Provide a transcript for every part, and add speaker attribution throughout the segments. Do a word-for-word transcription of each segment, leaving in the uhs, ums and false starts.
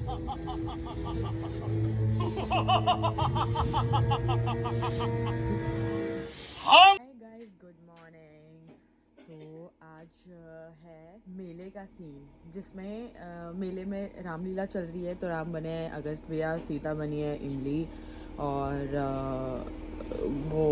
Speaker 1: Guys good morning. तो आज है मेले का सीन, जिसमें आ, मेले में रामलीला चल रही है। तो राम बने हैं अगस्त भैया, सीता बनी है इमली, और आ, वो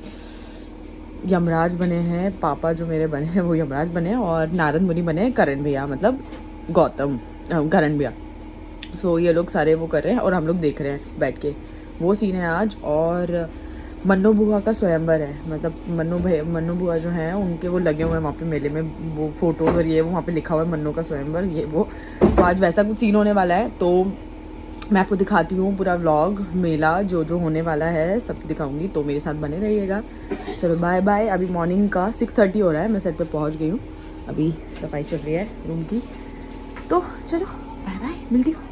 Speaker 1: यमराज बने हैं पापा, जो मेरे बने हैं वो यमराज बने हैं, और नारद मुनि बने हैं करण भैया, मतलब गौतम करण भैया। सो ये लोग सारे वो कर रहे हैं और हम लोग देख रहे हैं बैठ के। वो सीन है आज। और मन्नू बुआ का स्वयंवर है, मतलब मन्नू भाई मन्नू बुआ जो हैं उनके वो लगे हुए हैं वहाँ पे मेले में, वो फोटोज और ये वो वहाँ पे लिखा हुआ है मन्नू का स्वयंवर, ये वो। तो आज वैसा कुछ सीन होने वाला है, तो मैं आपको दिखाती हूँ पूरा व्लॉग, मेला जो जो होने वाला है सब दिखाऊंगी, तो मेरे साथ बने रहिएगा। चलो बाय बाय। अभी मॉर्निंग का सिक्स थर्टी हो रहा है, मैं सेट पे पहुँच गई हूँ, अभी सफाई चल रही है रूम की। तो चलो बाय बाय, मिलती हूँ।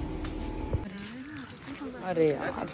Speaker 1: अरे यार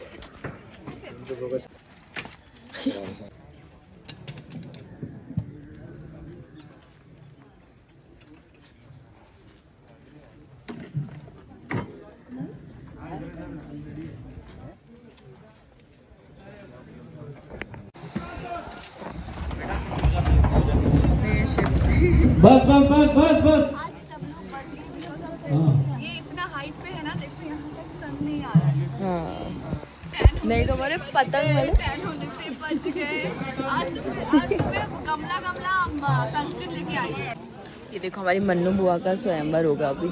Speaker 2: बस बस बस बस बस।
Speaker 3: आज सब लोग बच गए भी हो सकते हैं। ये इतना हाइट पे है ना, देखो यहाँ तक सन नहीं आ रहा है।
Speaker 1: हाँ नहीं तो बोले पतंग वाले
Speaker 3: टैन होने से बच गए। आज तो आज तो मैं गमला गमला सनस्क्रीन लेके आई।
Speaker 1: ये देखो हमारी मन्नू बुआ का स्वयंवर होगा अभी,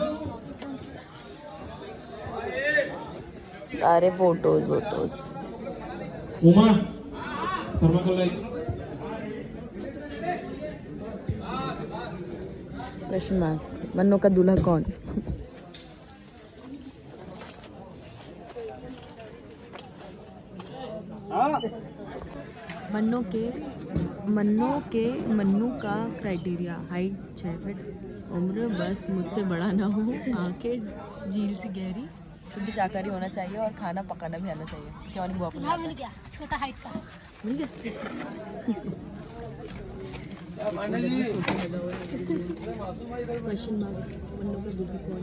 Speaker 1: सारे फोटोज वोटोज।
Speaker 2: Uma thermocol light.
Speaker 1: Question mark. Mannu का दूल्हा कौन? मन्नू के मन्नू के मन्नू का क्राइटेरिया हाइट छः फीट, उम्र बस मुझसे बड़ा ना हो, आंखें झील से गहरी, शुद्ध शाकाहारी होना चाहिए और खाना पकाना भी आना चाहिए। क्या वाली बुआ को नहीं
Speaker 3: मिल गया, छोटा हाइट का
Speaker 1: मिल गया। Question mark. मन्नू का दूल्हा कौन?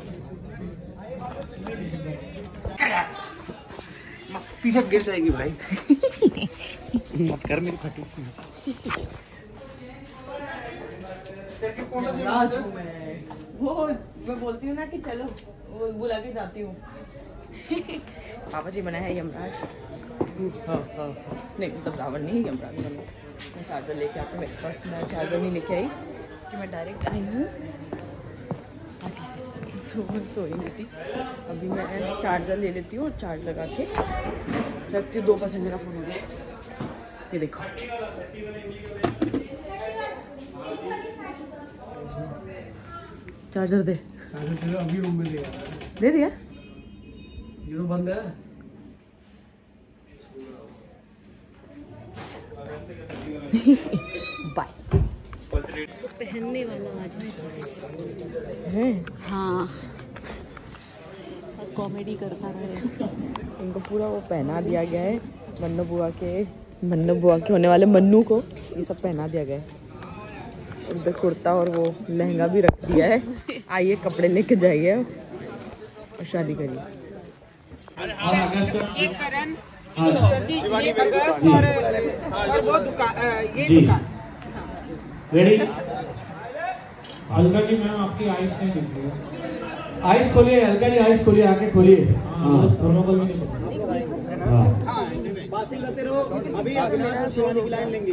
Speaker 2: टी शर्ट गिर जाएगी भाई। मत कर मेरी फटी।
Speaker 1: राज हूँ मैं, वो मैं बोलती हूँ ना कि चलो, वो बुला के जाती हूँ। पापा जी बना है यमराज। हाँ हाँ नहीं मतलब रावण नहीं, यमराज बना। मैं चार्जर लेके आती हूँ, मेरे पास मैं चार्जर नहीं लेके आई कि मैं डायरेक्ट आई हूँ पार्टी से, सो मैं सोई नहीं थी। अभी मैं चार्जर ले लेती हूँ और चार्ज लगा के रखती हूँ। दो परसेंट मेरा फ़ोन हो गया, ये देखो। चार्जर दे।
Speaker 2: चार्जर अभी रूम में ले
Speaker 1: दे दिया,
Speaker 2: ये तो बंद है।
Speaker 1: बाय।
Speaker 3: पहनने वाला आज मेरे
Speaker 1: है
Speaker 3: हाँ, कॉमेडी करता रहे।
Speaker 1: इनको पूरा वो पहना दिया गया है, मन्नू बुआ के मन्नू बुआ के होने वाले मन्नू को ये सब पहना दिया गया है। उधर कुर्ता और वो लहंगा भी रख दिया है। आइए कपड़े लेके जाइए और शादी करिए।
Speaker 4: ये करण शिवानी अगस्त और और वो दुकान, ये दुकान
Speaker 2: रेडी। अलका जी मैम आपकी आइस से दिखिए, आइस खोलिए। अलका जी आइस खोलिए, आके खोलिए। हाँ थर्मोकोल भी नहीं। हाँ पासिंग करते रहो। अभी शिवानी की लाइन लेंगे।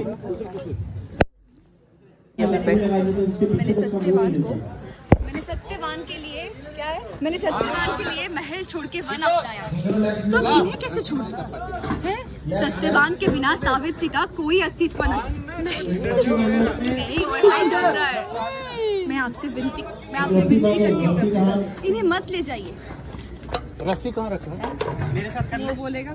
Speaker 3: मैंने सत्यवान को मैंने सत्यवान के लिए क्या है मैंने सत्यवान के लिए महल छोड़ के वन अपनाया, तो इन्हें कैसे छोड़ता है? सत्यवान के बिना सावित्री का कोई अस्तित्व नहीं। नहीं वैसा ही चल रहा है। मैं आपसे विनती मैं आपसे विनती करती हूँ प्रभु, इन्हें मत ले जाइए।
Speaker 2: रस्सी कहाँ रखा है?
Speaker 4: मेरे साथ
Speaker 3: वो बोलेगा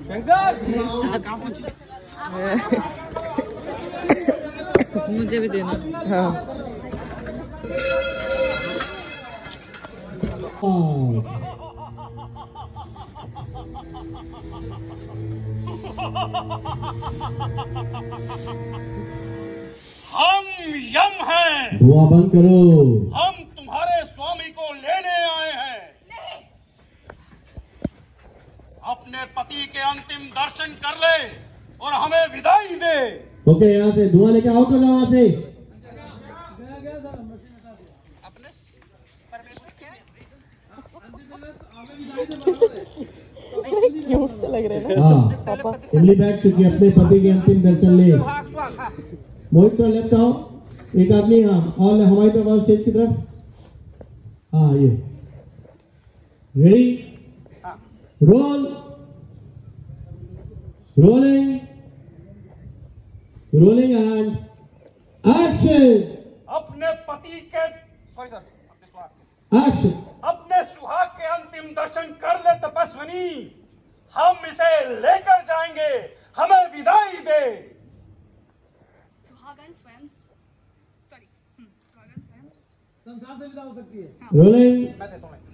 Speaker 1: मुझे भी देना। हाँ
Speaker 5: हम यम हैं।
Speaker 2: दुआ बंद करो।
Speaker 5: हम तुम्हारे स्वामी को लेने आए हैं।
Speaker 3: नहीं,
Speaker 5: अपने पति के अंतिम दर्शन कर ले और हमें विदाई दे।
Speaker 2: ओके, यहाँ से धुआं लेके आओ तो ना वहां से।
Speaker 1: क्यूट से लग रहे हैं ना।
Speaker 2: हाँ, इमली बैठ चुकी है, अपने पति के अंतिम दर्शन ले। मोहित तो लेफ्ट आओ, एक आदमी। हाँ, और हमारी तरफ आओ, स्टेज की तरफ। हाँ, ये ready, roll, rolling, rolling and action.
Speaker 5: अपने पति के सॉरी सर
Speaker 2: एक्शन।
Speaker 5: अपने सुहाग के अंतिम दर्शन कर ले तपस्विनी, हम इसे लेकर जाएंगे, हमें विदाई दे।
Speaker 3: सुहागन स्वयं सॉरी सुहागन स्वयं
Speaker 4: संसार से विदा हो सकती है।
Speaker 2: रोलिंग,
Speaker 5: मैं देता हूँ।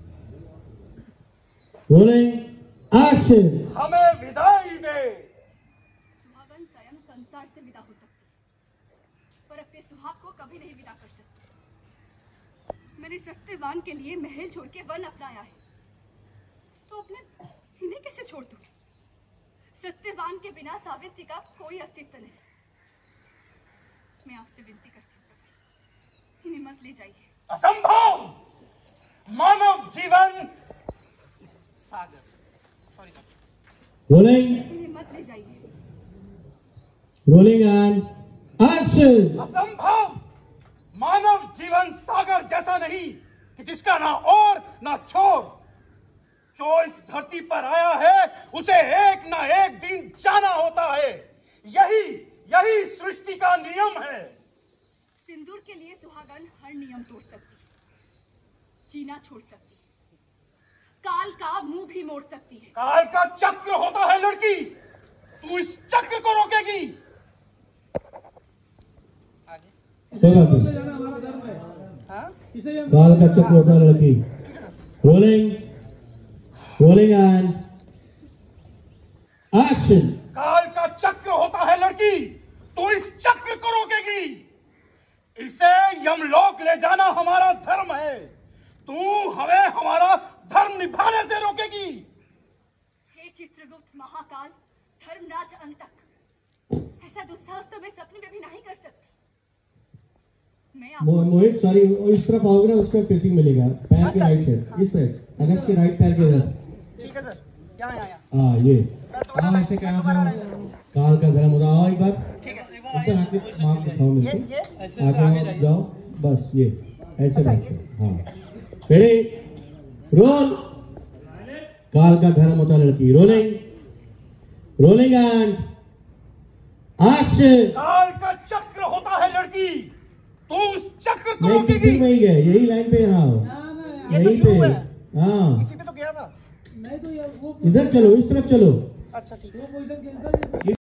Speaker 2: Rolling, action.
Speaker 5: हमें विदाई दे।
Speaker 3: सुहागन स्वयं संसार से विदा हो सकती है, पर अपने सुहाग को कभी नहीं विदा कर सकती। मैंने सत्यवान के लिए महल छोड़ के वन अपनाया है, तो अपने इन्हें कैसे छोड़ दूं? सत्यवान के बिना सावित्री का कोई अस्तित्व नहीं। मैं आपसे विनती करती हूँ, इन्हें मत ले जाइए।
Speaker 5: असंभव। मानव जीवन सागर सॉरी सर
Speaker 2: रोलिंग,
Speaker 3: इन्हें मत ले जाइए।
Speaker 2: Rolling and action.
Speaker 5: असंभव। मानव जीवन सागर जैसा नहीं कि जिसका ना और ना छोर। जो इस धरती पर आया है उसे एक ना एक दिन जाना होता है। यही यही सृष्टि का नियम है।
Speaker 3: सिंदूर के लिए सुहागन हर नियम तोड़ सकती है, जीना छोड़ सकती है, काल का मुंह भी मोड़ सकती है।
Speaker 5: काल का चक्र होता है लड़की, तू इस चक्र को रोकेगी।
Speaker 2: काल का चक्र होता है लड़की। Rolling, rolling and action.
Speaker 5: काल का चक्र होता है लड़की, तू इस चक्र को रोकेगी। इसे यमलोक ले जाना हमारा धर्म है, तू हमें हमारा धर्म निभाने से रोकेगी।
Speaker 3: हे चित्रगुप्त महाकाल, धर्मराज अंतक, ऐसा दुस्साहस तो मैं सपने में भी नहीं कर सकती। मैं आप...
Speaker 2: मो, मोहित सॉरी, इस तरफ आओगे ना, उसका फेसिंग मिलेगा, पैर के राइट साइड, इस साइड, अगस्त के राइट पैर के इधर।
Speaker 4: ठीक है सर, यहाँ यहाँ
Speaker 2: हाँ, ये हाँ, ऐसे क्या काल का धर्म होता है। एक बार
Speaker 4: ठीक है।
Speaker 2: ऊपर आके मार्क दिखाओ मेरे
Speaker 4: ये
Speaker 2: को,
Speaker 4: ये
Speaker 2: आगे जाओ, बस ये ऐसे बैठो। हाँ, रेडी, रोल। काल का धर्म होता है लड़की। Rolling, rolling and action.
Speaker 5: काल का चक्र होता है लड़की, तू उस चक्र को
Speaker 2: नहीं,
Speaker 5: रोकेगी।
Speaker 2: कितनी में ही गए, यही लाइन पे। हाँ,
Speaker 4: ये तो
Speaker 2: यही
Speaker 4: शुरू
Speaker 2: पे।
Speaker 4: है।
Speaker 2: हाँ,
Speaker 4: इसी पे तो गया था। नहीं तो यार वो
Speaker 2: इधर चलो, इस तरफ चलो।
Speaker 4: अच्छा ठीक है।
Speaker 2: ये